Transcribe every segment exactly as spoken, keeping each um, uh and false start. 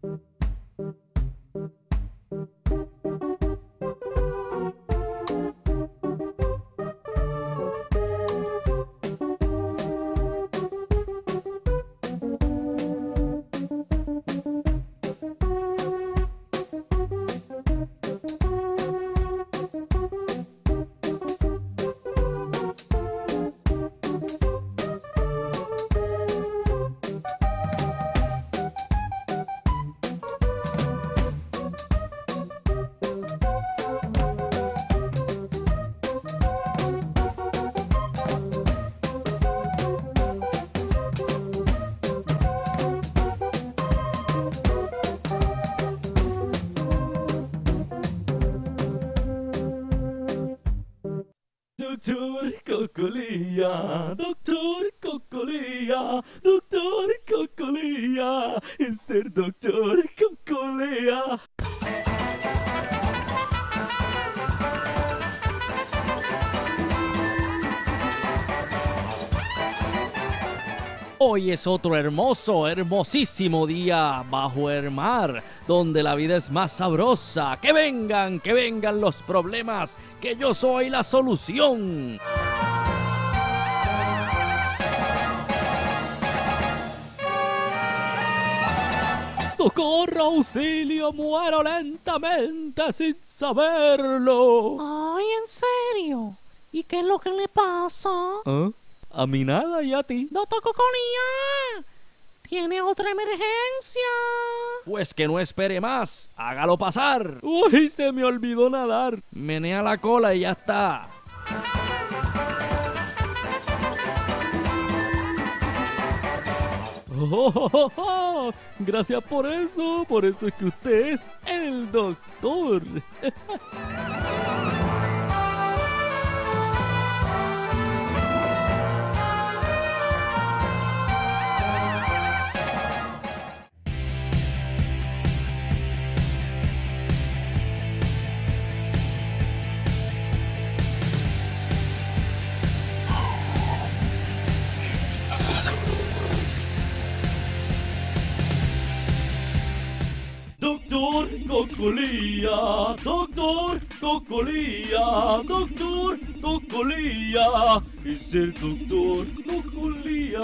Doctor Cocolía, Doctor Cocolía, Doctor Cocolía, es el Doctor Cocolía. Hoy es otro hermoso, hermosísimo día bajo el mar, donde la vida es más sabrosa. ¡Que vengan, que vengan los problemas, que yo soy la solución! ¡Socorro, auxilio, muero lentamente sin saberlo! Ay, ¿en serio? ¿Y qué es lo que le pasa? ¿Ah? A mí nada y a ti. Doctor Cocolía, ¿tiene otra emergencia? Pues que no espere más, hágalo pasar. Uy, se me olvidó nadar. Menea la cola y ya está. Oh, oh, oh, oh. Gracias por eso, por eso es que usted es el doctor. Doctor Cocolía, Doctor Cocolía, Doctor Cocolía, es el Doctor Cocolía.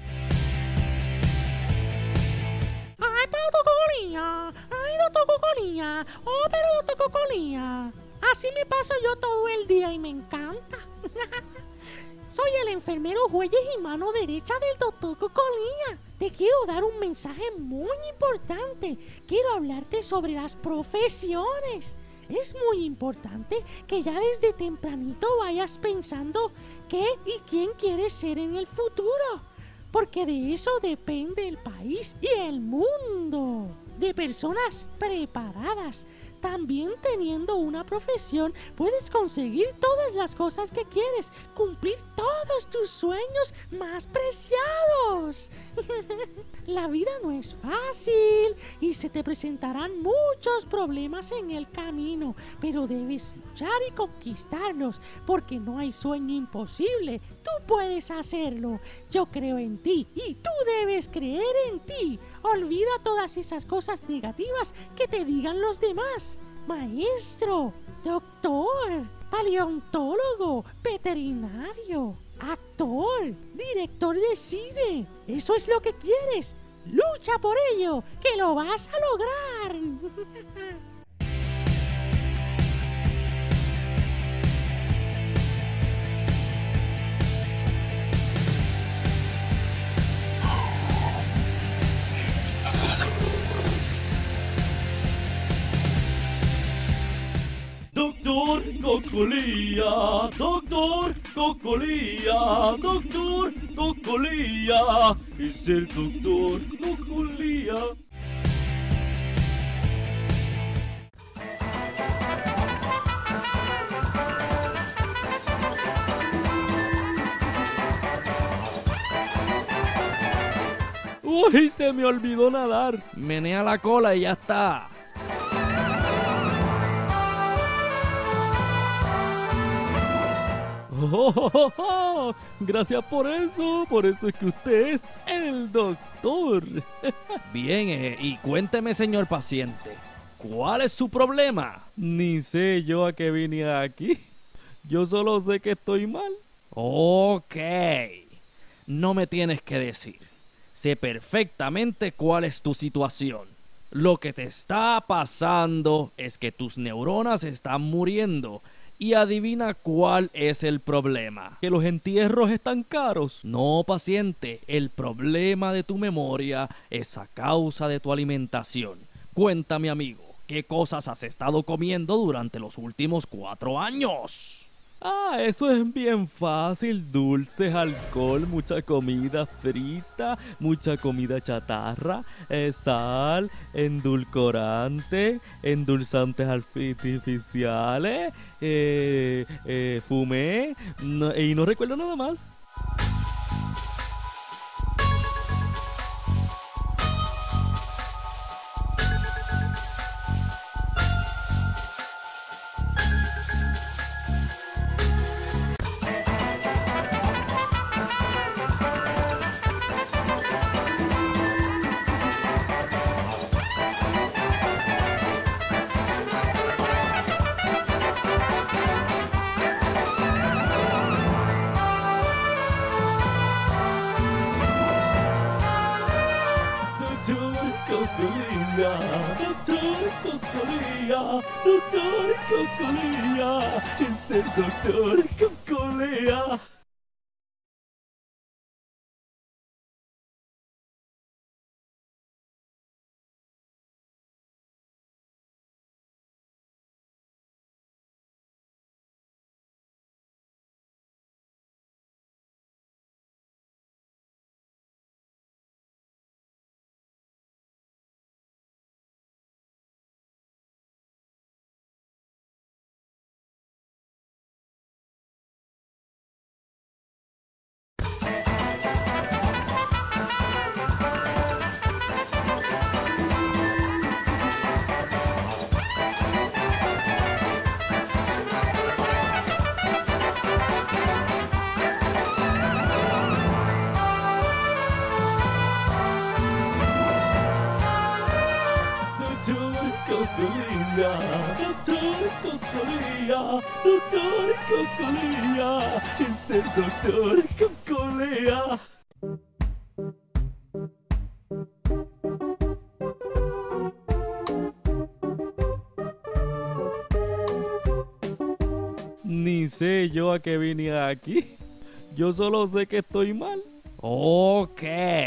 Ay, pero doctor Cocolía, ay, doctor Cocolía, oh, pero doctor Cocolía. Así me paso yo todo el día y me encanta. Soy el enfermero Jueyes y mano derecha del doctor Cocolía. Te quiero dar un mensaje muy importante. Quiero hablarte sobre las profesiones. Es muy importante que ya desde tempranito vayas pensando qué y quién quieres ser en el futuro. Porque de eso depende el país y el mundo. De personas preparadas. También teniendo una profesión puedes conseguir todas las cosas que quieres, cumplir todos tus sueños más preciados. La vida no es fácil y se te presentarán muchos problemas en el camino, pero debes luchar y conquistarlos porque no hay sueño imposible. Tú puedes hacerlo. Yo creo en ti y tú debes creer en ti. Olvida todas esas cosas negativas que te digan los demás. Maestro, doctor, paleontólogo, veterinario, actor, director de cine. Eso es lo que quieres. Lucha por ello, que lo vas a lograr. Doctor Cocolía, Doctor Cocolía, Doctor Cocolía, es el Doctor Cocolía. Uy, se me olvidó nadar. Menea la cola y ya está. Oh, oh, oh, oh. Gracias por eso, por eso es que usted es el doctor. Bien, eh, y cuénteme, señor paciente, ¿cuál es su problema? Ni sé yo a qué vine aquí. Yo solo sé que estoy mal. Ok, no me tienes que decir. Sé perfectamente cuál es tu situación. Lo que te está pasando es que tus neuronas están muriendo. Y adivina cuál es el problema. ¿Que los entierros están caros? No, paciente, el problema de tu memoria es a causa de tu alimentación. Cuéntame, amigo, ¿qué cosas has estado comiendo durante los últimos cuatro años? Ah, eso es bien fácil. Dulces, alcohol, mucha comida frita, mucha comida chatarra, eh, sal, endulcorante, endulzantes artificiales, eh, eh, fumé no, y no recuerdo nada más. Cocolía, doctor Cocolía, doctor Cocolía, es el doctor Cocolía. Cocolía, doctor Cocolía, doctor Cocolía, es el doctor Cocolía. Ni sé yo a qué vine aquí. Yo solo sé que estoy mal. Ok,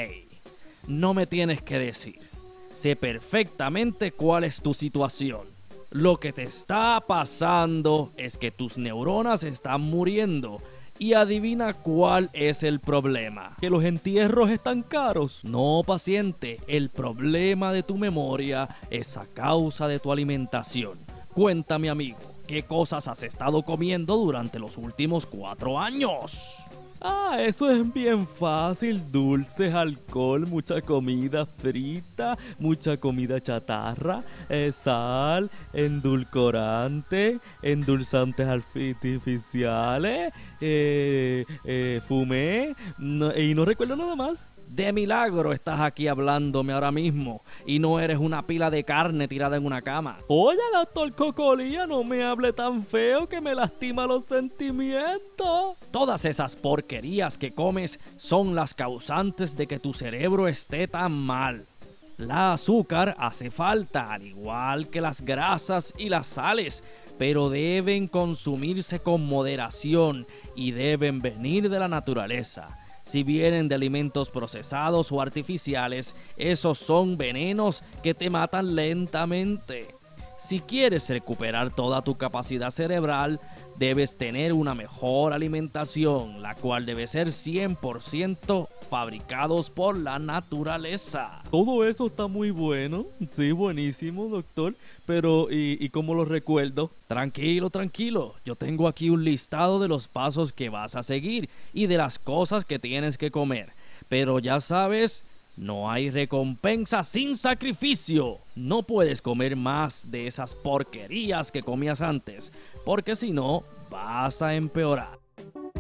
no me tienes que decir. Sé perfectamente cuál es tu situación. Lo que te está pasando es que tus neuronas están muriendo. Y adivina cuál es el problema. ¿Que los entierros están caros? No, paciente, el problema de tu memoria es a causa de tu alimentación. Cuéntame, amigo, ¿qué cosas has estado comiendo durante los últimos cuatro años? Ah, eso es bien fácil. Dulces, alcohol, mucha comida frita, mucha comida chatarra, eh, sal, endulcorante, endulzantes artificiales, eh, eh, fumé no, y no recuerdo nada más. De milagro estás aquí hablándome ahora mismo y no eres una pila de carne tirada en una cama. Oye, doctor Cocolía, no me hable tan feo que me lastima los sentimientos. Todas esas porquerías que comes son las causantes de que tu cerebro esté tan mal. La azúcar hace falta, al igual que las grasas y las sales, pero deben consumirse con moderación y deben venir de la naturaleza. Si vienen de alimentos procesados o artificiales, esos son venenos que te matan lentamente. Si quieres recuperar toda tu capacidad cerebral, debes tener una mejor alimentación, la cual debe ser cien por ciento fabricados por la naturaleza. Todo eso está muy bueno, sí, buenísimo, doctor, pero ¿y, y cómo lo recuerdo? Tranquilo, tranquilo, yo tengo aquí un listado de los pasos que vas a seguir y de las cosas que tienes que comer, pero ya sabes, no hay recompensa sin sacrificio. No puedes comer más de esas porquerías que comías antes, porque si no, vas a empeorar.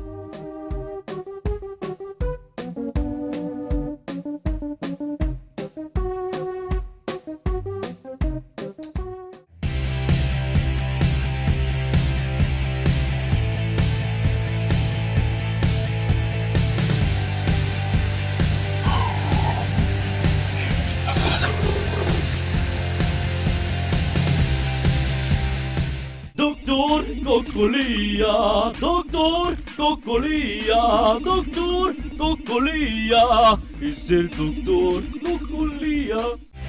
Cocolía, doctor Cocolía, doctor Cocolía, es el doctor Cocolía.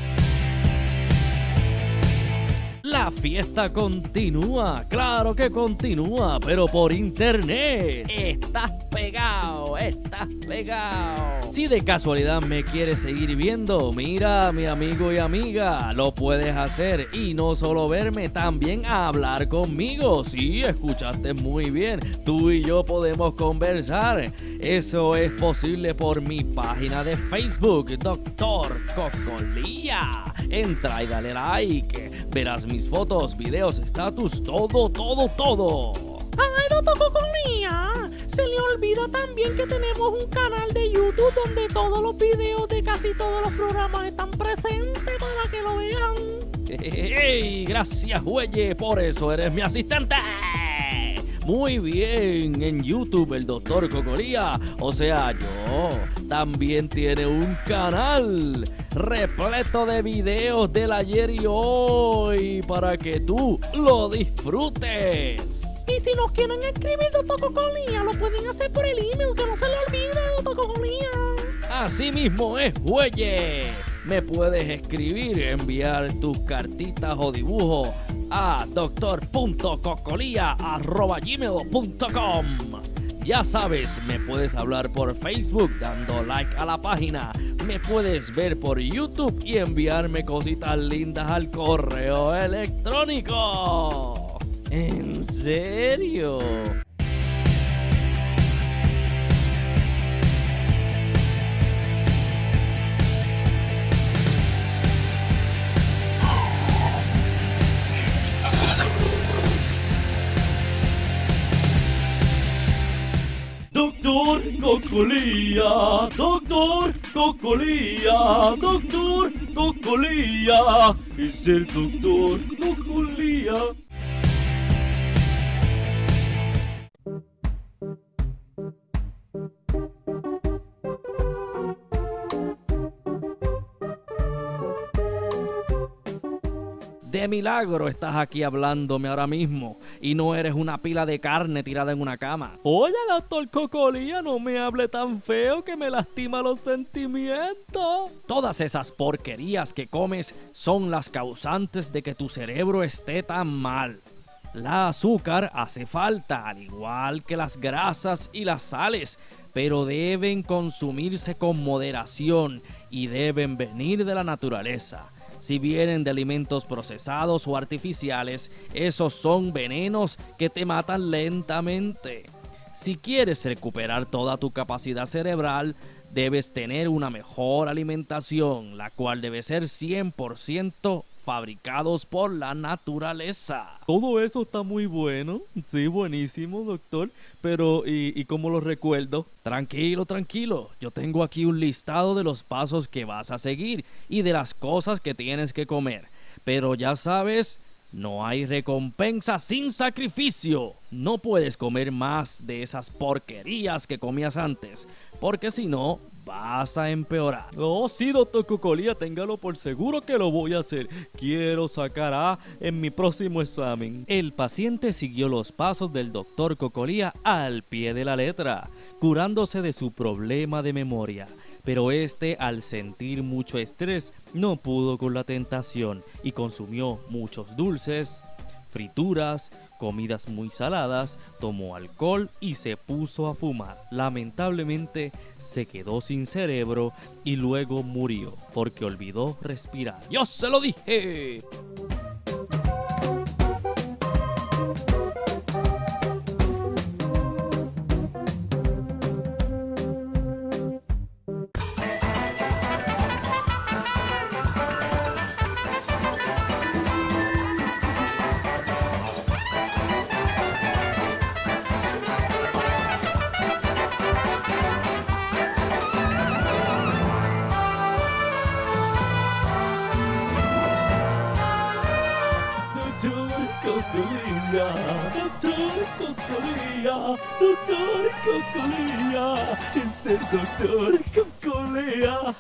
La fiesta continúa, claro que continúa, pero por internet. Estás pegado, estás pegado. Si de casualidad me quieres seguir viendo, mira, mi amigo y amiga, lo puedes hacer. Y no solo verme, también hablar conmigo. Sí, escuchaste muy bien. Tú y yo podemos conversar. Eso es posible por mi página de Facebook, doctor Cocolía. Entra y dale like. Verás mis fotos, videos, estatus, todo, todo, todo. ¡Ay, doctor Cocolía! Se le olvida también que tenemos un canal de YouTube donde todos los videos de casi todos los programas están presentes para que lo vean. ¡Hey! Gracias, güey, por eso eres mi asistente. Muy bien, en YouTube el doctor Cocolía, o sea yo, también tiene un canal repleto de videos del ayer y hoy para que tú lo disfrutes. Y si nos quieren escribir, doctor Cocolía, lo pueden hacer por el email, que no se le olvide, doctor Cocolía. Así mismo es, güeyes. Me puedes escribir, enviar tus cartitas o dibujos a doctor punto cocolía arroba gmail punto com. Ya sabes, me puedes hablar por Facebook dando like a la página. Me puedes ver por YouTube y enviarme cositas lindas al correo electrónico. ¿En serio? Doctor Cocolía, doctor Cocolía, doctor Cocolía, es el doctor Cocolía. De milagro estás aquí hablándome ahora mismo y no eres una pila de carne tirada en una cama. Oye, doctor Cocolía, no me hable tan feo que me lastima los sentimientos. Todas esas porquerías que comes son las causantes de que tu cerebro esté tan mal. La azúcar hace falta, al igual que las grasas y las sales, pero deben consumirse con moderación y deben venir de la naturaleza. Si vienen de alimentos procesados o artificiales, esos son venenos que te matan lentamente. Si quieres recuperar toda tu capacidad cerebral, debes tener una mejor alimentación, la cual debe ser cien por ciento fabricados por la naturaleza. Todo eso está muy bueno, sí, buenísimo, doctor, pero ¿y, y cómo lo recuerdo? Tranquilo, tranquilo, yo tengo aquí un listado de los pasos que vas a seguir y de las cosas que tienes que comer, pero ya sabes, no hay recompensa sin sacrificio. No puedes comer más de esas porquerías que comías antes, porque si no, vas a empeorar. Oh, sí, doctor Cocolía, téngalo por seguro que lo voy a hacer. Quiero sacar A en mi próximo examen. El paciente siguió los pasos del doctor Cocolía al pie de la letra, curándose de su problema de memoria. Pero este, al sentir mucho estrés, no pudo con la tentación y consumió muchos dulces, frituras, comidas muy saladas, tomó alcohol y se puso a fumar. Lamentablemente se quedó sin cerebro y luego murió porque olvidó respirar. ¡Yo se lo dije! Cocolía, doctor Cocolía, doctor Cocolía, es el doctor Cocolía.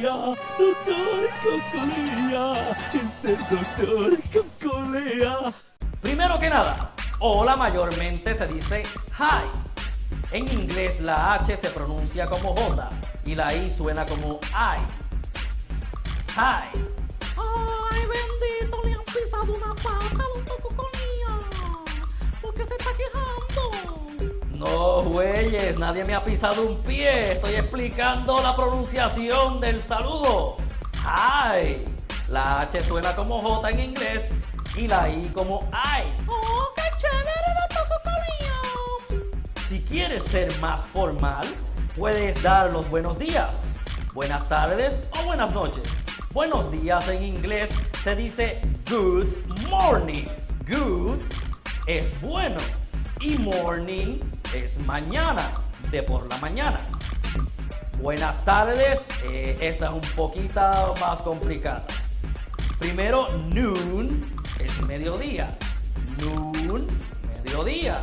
Cocolía, doctor Cocolía, es el doctor Cocolía. Primero que nada, hola mayormente se dice hi. En inglés la H se pronuncia como J y la I suena como I. Hi. Ay, bendito, le han pisado una pata, doctor Cocolía. ¿Por qué se está quejando? No, güeyes, nadie me ha pisado un pie. Estoy explicando la pronunciación del saludo. Hi. La H suena como J en inglés y la I como I. Oh, qué chévere, doctor Cocolía. Si quieres ser más formal, puedes dar los buenos días, buenas tardes o buenas noches. Buenos días en inglés se dice good morning. Good es bueno y morning es mañana, de por la mañana. Buenas tardes, eh, esta es un poquito más complicada. Primero, noon es mediodía. Noon, mediodía.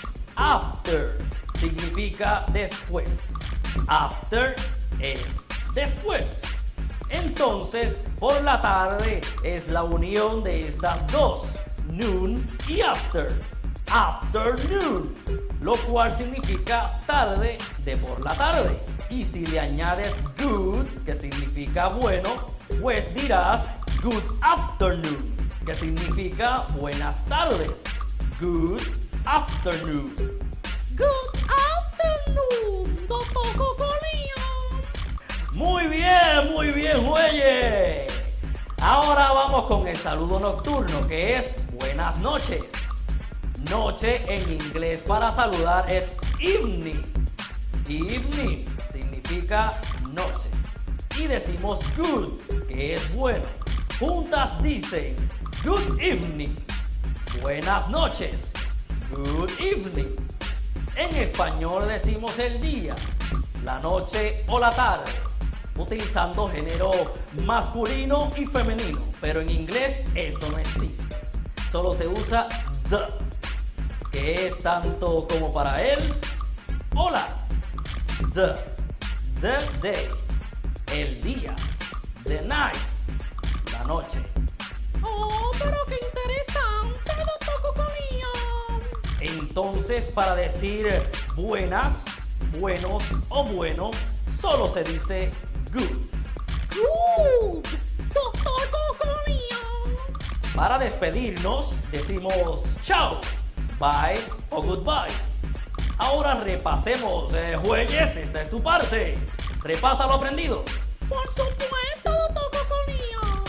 After significa después. After es después. Entonces, por la tarde es la unión de estas dos, noon y after. Afternoon, lo cual significa tarde de por la tarde. Y si le añades good, que significa bueno, pues dirás good afternoon, que significa buenas tardes. Good afternoon. Good afternoon, doctor Cocolía. Muy bien, muy bien, güeyes. Ahora vamos con el saludo nocturno, que es buenas noches. Noche en inglés para saludar es evening. Evening significa noche. Y decimos good, que es bueno. Juntas dicen good evening. Buenas noches. Good evening. En español decimos el día, la noche o la tarde, utilizando género masculino y femenino. Pero en inglés esto no existe. Solo se usa the, que es tanto como para él o la. The, the day, el día. The night, la noche. Oh, pero qué interesante, doctor Cocolía. Entonces, para decir buenas, buenos o bueno, solo se dice good. Good, doctor Cocolía. Para despedirnos, decimos chao, bye o goodbye. Ahora repasemos, eh, güeyes, esta es tu parte. Repasa lo aprendido. Por supuesto, doctor Cocolía.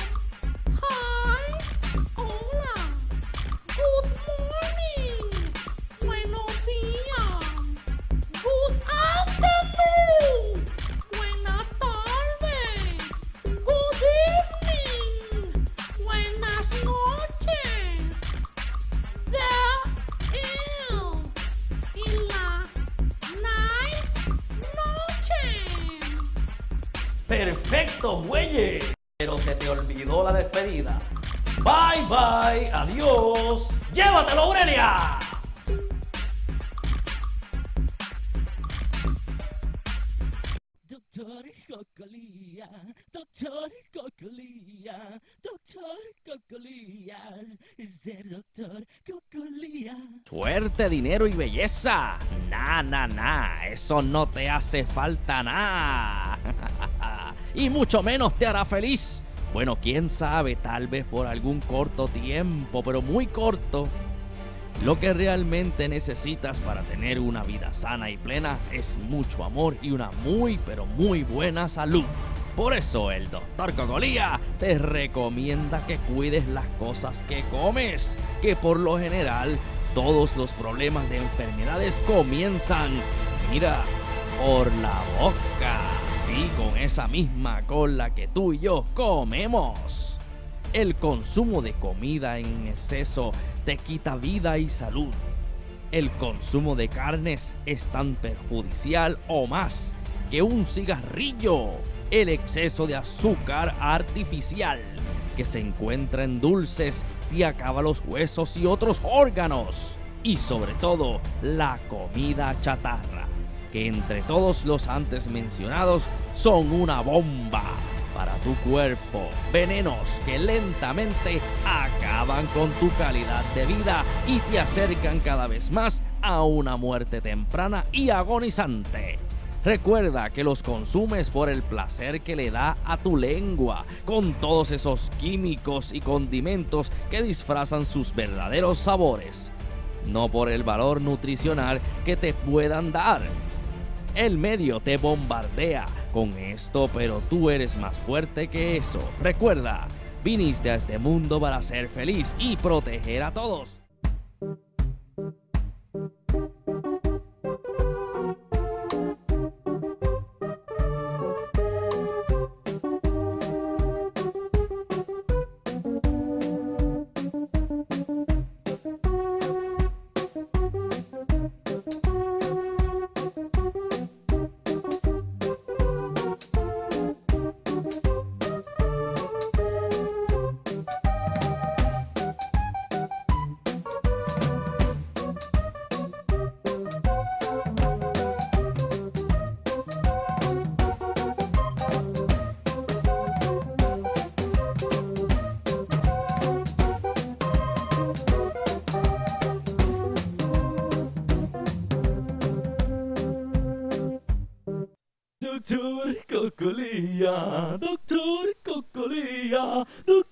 Hi, hola. Good morning. Buenos días. Good afternoon. Buenas tardes. Good evening. Buenas noches. The ill. Y la night, noche. Perfecto, güeyes. Pero se te olvidó la despedida. Bye, bye, adiós. ¡Llévatelo, Aurelia! Doctor Cocolía, doctor Cocolía, doctor Cocolía, es el doctor Cocolía. Suerte, dinero y belleza. Nah, nah, nah. Eso no te hace falta nada. Y mucho menos te hará feliz. Bueno, quién sabe, tal vez por algún corto tiempo, pero muy corto. Lo que realmente necesitas para tener una vida sana y plena es mucho amor y una muy, pero muy buena salud. Por eso el doctor Cocolía te recomienda que cuides las cosas que comes, que por lo general todos los problemas de enfermedades comienzan, mira, por la boca. Sí, con esa misma con la que tú y yo comemos. El consumo de comida en exceso te quita vida y salud. El consumo de carnes es tan perjudicial o más que un cigarrillo. El exceso de azúcar artificial que se encuentra en dulces te acaba los huesos y otros órganos. Y sobre todo, la comida chatarra, que entre todos los antes mencionados son una bomba. tu cuerpo. Venenos que lentamente acaban con tu calidad de vida y te acercan cada vez más a una muerte temprana y agonizante. Recuerda que los consumes por el placer que le da a tu lengua, con todos esos químicos y condimentos que disfrazan sus verdaderos sabores, no por el valor nutricional que te puedan dar. El medio te bombardea con esto, pero tú eres más fuerte que eso. Recuerda, viniste a este mundo para ser feliz y proteger a todos. Doctor Cocolía, Doctor Cocolía, Doctor